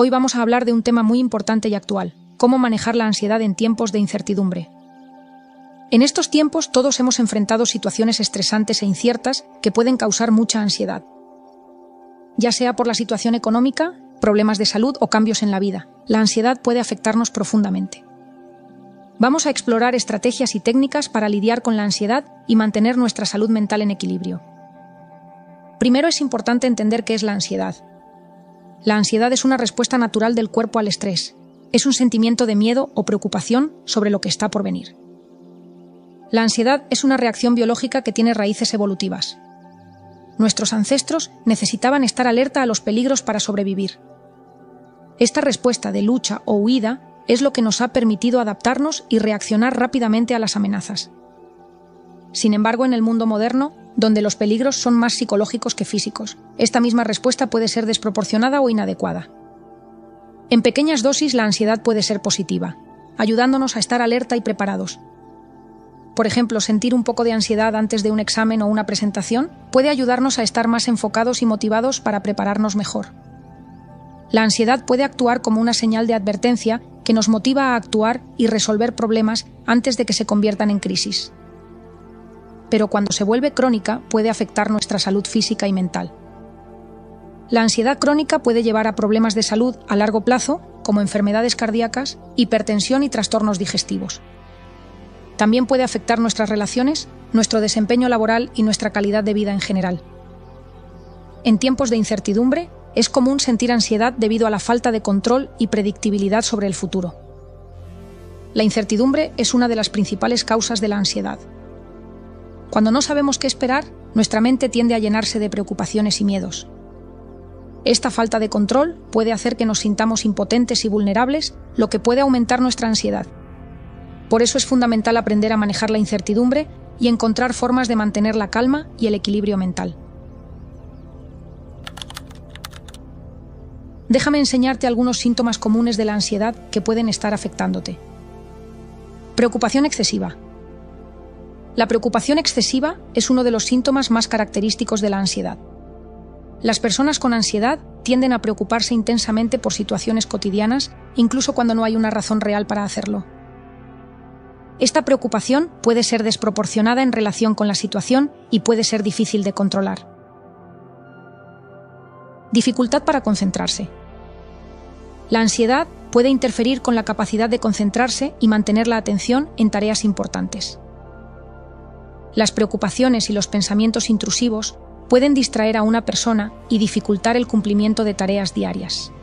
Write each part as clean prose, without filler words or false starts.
Hoy vamos a hablar de un tema muy importante y actual: cómo manejar la ansiedad en tiempos de incertidumbre. En estos tiempos todos hemos enfrentado situaciones estresantes e inciertas que pueden causar mucha ansiedad. Ya sea por la situación económica, problemas de salud o cambios en la vida, la ansiedad puede afectarnos profundamente. Vamos a explorar estrategias y técnicas para lidiar con la ansiedad y mantener nuestra salud mental en equilibrio. Primero es importante entender qué es la ansiedad. La ansiedad es una respuesta natural del cuerpo al estrés. Es un sentimiento de miedo o preocupación sobre lo que está por venir. La ansiedad es una reacción biológica que tiene raíces evolutivas. Nuestros ancestros necesitaban estar alerta a los peligros para sobrevivir. Esta respuesta de lucha o huida es lo que nos ha permitido adaptarnos y reaccionar rápidamente a las amenazas. Sin embargo, en el mundo moderno, donde los peligros son más psicológicos que físicos, esta misma respuesta puede ser desproporcionada o inadecuada. En pequeñas dosis, la ansiedad puede ser positiva, ayudándonos a estar alerta y preparados. Por ejemplo, sentir un poco de ansiedad antes de un examen o una presentación puede ayudarnos a estar más enfocados y motivados para prepararnos mejor. La ansiedad puede actuar como una señal de advertencia que nos motiva a actuar y resolver problemas antes de que se conviertan en crisis. Pero cuando se vuelve crónica, puede afectar nuestra salud física y mental. La ansiedad crónica puede llevar a problemas de salud a largo plazo, como enfermedades cardíacas, hipertensión y trastornos digestivos. También puede afectar nuestras relaciones, nuestro desempeño laboral y nuestra calidad de vida en general. En tiempos de incertidumbre, es común sentir ansiedad debido a la falta de control y predictibilidad sobre el futuro. La incertidumbre es una de las principales causas de la ansiedad. Cuando no sabemos qué esperar, nuestra mente tiende a llenarse de preocupaciones y miedos. Esta falta de control puede hacer que nos sintamos impotentes y vulnerables, lo que puede aumentar nuestra ansiedad. Por eso es fundamental aprender a manejar la incertidumbre y encontrar formas de mantener la calma y el equilibrio mental. Déjame enseñarte algunos síntomas comunes de la ansiedad que pueden estar afectándote. Preocupación excesiva. La preocupación excesiva es uno de los síntomas más característicos de la ansiedad. Las personas con ansiedad tienden a preocuparse intensamente por situaciones cotidianas, incluso cuando no hay una razón real para hacerlo. Esta preocupación puede ser desproporcionada en relación con la situación y puede ser difícil de controlar. Dificultad para concentrarse. La ansiedad puede interferir con la capacidad de concentrarse y mantener la atención en tareas importantes. Las preocupaciones y los pensamientos intrusivos pueden distraer a una persona y dificultar el cumplimiento de tareas diarias.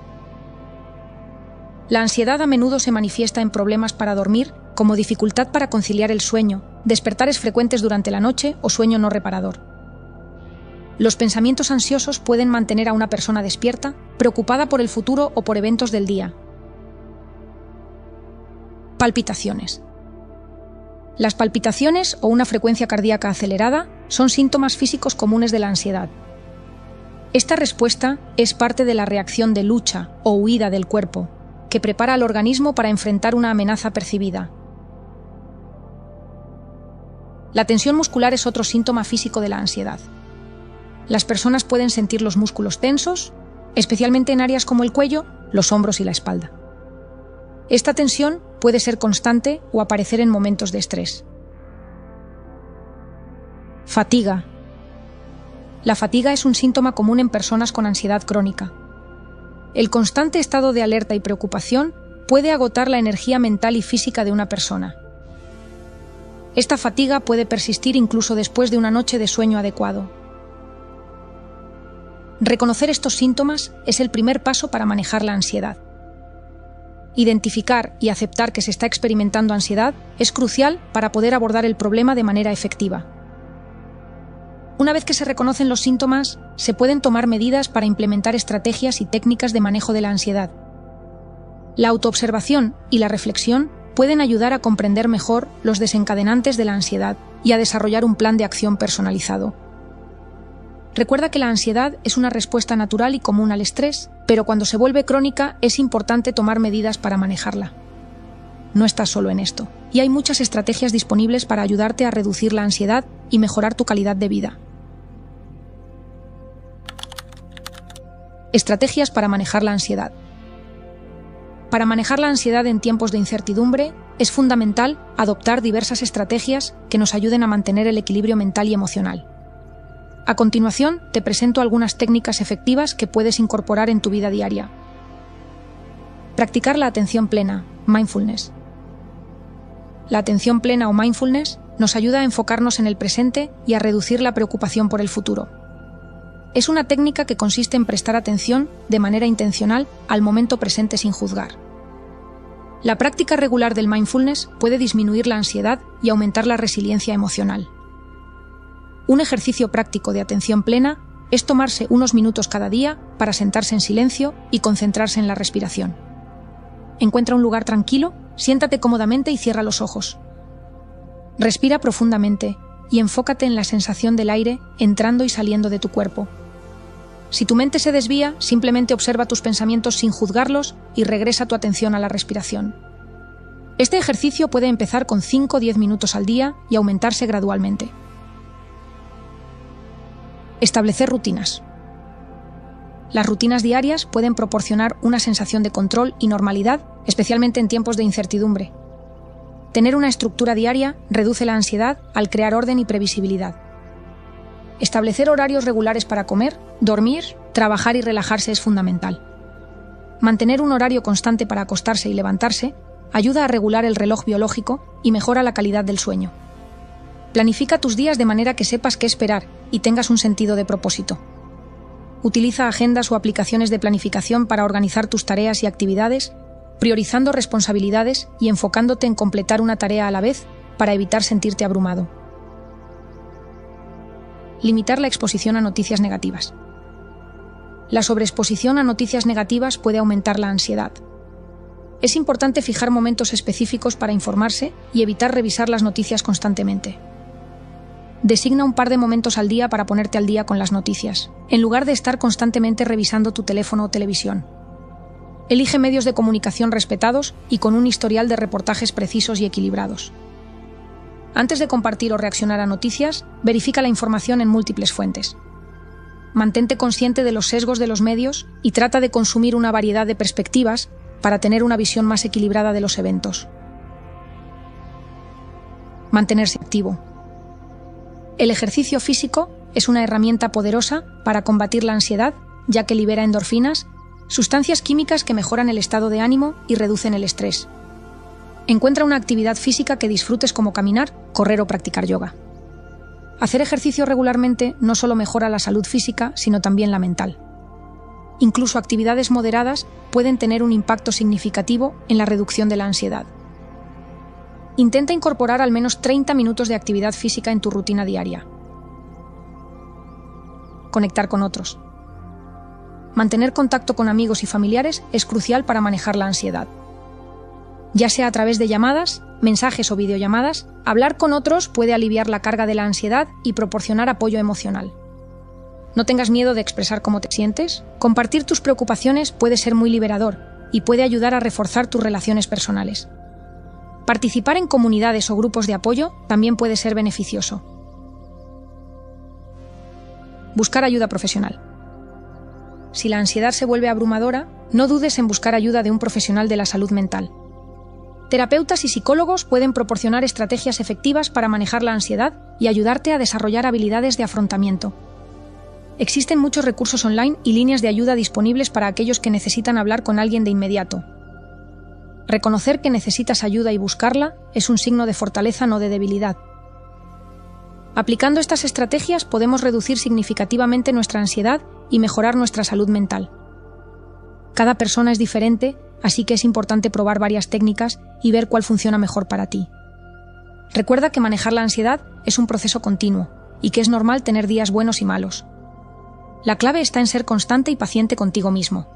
La ansiedad a menudo se manifiesta en problemas para dormir, como dificultad para conciliar el sueño, despertares frecuentes durante la noche o sueño no reparador. Los pensamientos ansiosos pueden mantener a una persona despierta, preocupada por el futuro o por eventos del día. Palpitaciones. Las palpitaciones o una frecuencia cardíaca acelerada son síntomas físicos comunes de la ansiedad. Esta respuesta es parte de la reacción de lucha o huida del cuerpo, que prepara al organismo para enfrentar una amenaza percibida. La tensión muscular es otro síntoma físico de la ansiedad. Las personas pueden sentir los músculos tensos, especialmente en áreas como el cuello, los hombros y la espalda. Esta tensión puede ser constante o aparecer en momentos de estrés. Fatiga. La fatiga es un síntoma común en personas con ansiedad crónica. El constante estado de alerta y preocupación puede agotar la energía mental y física de una persona. Esta fatiga puede persistir incluso después de una noche de sueño adecuado. Reconocer estos síntomas es el primer paso para manejar la ansiedad. Identificar y aceptar que se está experimentando ansiedad es crucial para poder abordar el problema de manera efectiva. Una vez que se reconocen los síntomas, se pueden tomar medidas para implementar estrategias y técnicas de manejo de la ansiedad. La autoobservación y la reflexión pueden ayudar a comprender mejor los desencadenantes de la ansiedad y a desarrollar un plan de acción personalizado. Recuerda que la ansiedad es una respuesta natural y común al estrés, pero cuando se vuelve crónica es importante tomar medidas para manejarla. No estás solo en esto, y hay muchas estrategias disponibles para ayudarte a reducir la ansiedad y mejorar tu calidad de vida. Estrategias para manejar la ansiedad. Para manejar la ansiedad en tiempos de incertidumbre, es fundamental adoptar diversas estrategias que nos ayuden a mantener el equilibrio mental y emocional. A continuación, te presento algunas técnicas efectivas que puedes incorporar en tu vida diaria. Practicar la atención plena, mindfulness. La atención plena o mindfulness nos ayuda a enfocarnos en el presente y a reducir la preocupación por el futuro. Es una técnica que consiste en prestar atención de manera intencional al momento presente sin juzgar. La práctica regular del mindfulness puede disminuir la ansiedad y aumentar la resiliencia emocional. Un ejercicio práctico de atención plena es tomarse unos minutos cada día para sentarse en silencio y concentrarse en la respiración. Encuentra un lugar tranquilo, siéntate cómodamente y cierra los ojos. Respira profundamente y enfócate en la sensación del aire entrando y saliendo de tu cuerpo. Si tu mente se desvía, simplemente observa tus pensamientos sin juzgarlos y regresa tu atención a la respiración. Este ejercicio puede empezar con 5 o 10 minutos al día y aumentarse gradualmente. Establecer rutinas. Las rutinas diarias pueden proporcionar una sensación de control y normalidad, especialmente en tiempos de incertidumbre. Tener una estructura diaria reduce la ansiedad al crear orden y previsibilidad. Establecer horarios regulares para comer, dormir, trabajar y relajarse es fundamental. Mantener un horario constante para acostarse y levantarse ayuda a regular el reloj biológico y mejora la calidad del sueño. Planifica tus días de manera que sepas qué esperar y tengas un sentido de propósito. Utiliza agendas o aplicaciones de planificación para organizar tus tareas y actividades, priorizando responsabilidades y enfocándote en completar una tarea a la vez para evitar sentirte abrumado. Limitar la exposición a noticias negativas. La sobreexposición a noticias negativas puede aumentar la ansiedad. Es importante fijar momentos específicos para informarse y evitar revisar las noticias constantemente. Designa un par de momentos al día para ponerte al día con las noticias, en lugar de estar constantemente revisando tu teléfono o televisión. Elige medios de comunicación respetados y con un historial de reportajes precisos y equilibrados. Antes de compartir o reaccionar a noticias, verifica la información en múltiples fuentes. Mantente consciente de los sesgos de los medios y trata de consumir una variedad de perspectivas para tener una visión más equilibrada de los eventos. Mantenerse activo. El ejercicio físico es una herramienta poderosa para combatir la ansiedad, ya que libera endorfinas, sustancias químicas que mejoran el estado de ánimo y reducen el estrés. Encuentra una actividad física que disfrutes como caminar, correr o practicar yoga. Hacer ejercicio regularmente no solo mejora la salud física, sino también la mental. Incluso actividades moderadas pueden tener un impacto significativo en la reducción de la ansiedad. Intenta incorporar al menos 30 minutos de actividad física en tu rutina diaria. Conectar con otros. Mantener contacto con amigos y familiares es crucial para manejar la ansiedad. Ya sea a través de llamadas, mensajes o videollamadas, hablar con otros puede aliviar la carga de la ansiedad y proporcionar apoyo emocional. No tengas miedo de expresar cómo te sientes. Compartir tus preocupaciones puede ser muy liberador y puede ayudar a reforzar tus relaciones personales. Participar en comunidades o grupos de apoyo también puede ser beneficioso. Buscar ayuda profesional. Si la ansiedad se vuelve abrumadora, no dudes en buscar ayuda de un profesional de la salud mental. Terapeutas y psicólogos pueden proporcionar estrategias efectivas para manejar la ansiedad y ayudarte a desarrollar habilidades de afrontamiento. Existen muchos recursos online y líneas de ayuda disponibles para aquellos que necesitan hablar con alguien de inmediato. Reconocer que necesitas ayuda y buscarla es un signo de fortaleza, no de debilidad. Aplicando estas estrategias podemos reducir significativamente nuestra ansiedad y mejorar nuestra salud mental. Cada persona es diferente, así que es importante probar varias técnicas y ver cuál funciona mejor para ti. Recuerda que manejar la ansiedad es un proceso continuo y que es normal tener días buenos y malos. La clave está en ser constante y paciente contigo mismo.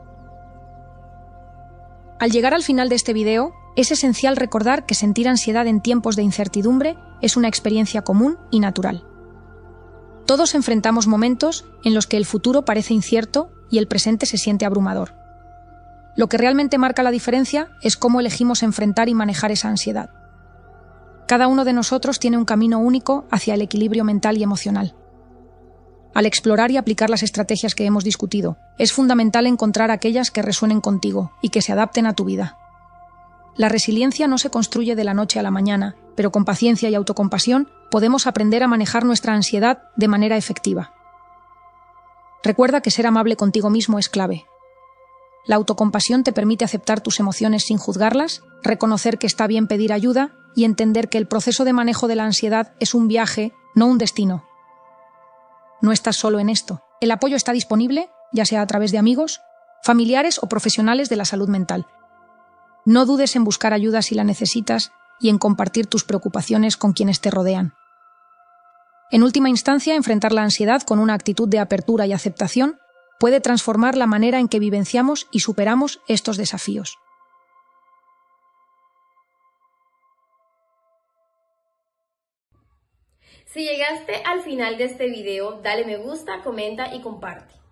Al llegar al final de este video, es esencial recordar que sentir ansiedad en tiempos de incertidumbre es una experiencia común y natural. Todos enfrentamos momentos en los que el futuro parece incierto y el presente se siente abrumador. Lo que realmente marca la diferencia es cómo elegimos enfrentar y manejar esa ansiedad. Cada uno de nosotros tiene un camino único hacia el equilibrio mental y emocional. Al explorar y aplicar las estrategias que hemos discutido, es fundamental encontrar aquellas que resuenen contigo y que se adapten a tu vida. La resiliencia no se construye de la noche a la mañana, pero con paciencia y autocompasión podemos aprender a manejar nuestra ansiedad de manera efectiva. Recuerda que ser amable contigo mismo es clave. La autocompasión te permite aceptar tus emociones sin juzgarlas, reconocer que está bien pedir ayuda y entender que el proceso de manejo de la ansiedad es un viaje, no un destino. No estás solo en esto. El apoyo está disponible, ya sea a través de amigos, familiares o profesionales de la salud mental. No dudes en buscar ayuda si la necesitas y en compartir tus preocupaciones con quienes te rodean. En última instancia, enfrentar la ansiedad con una actitud de apertura y aceptación puede transformar la manera en que vivenciamos y superamos estos desafíos. Si llegaste al final de este video, dale me gusta, comenta y comparte.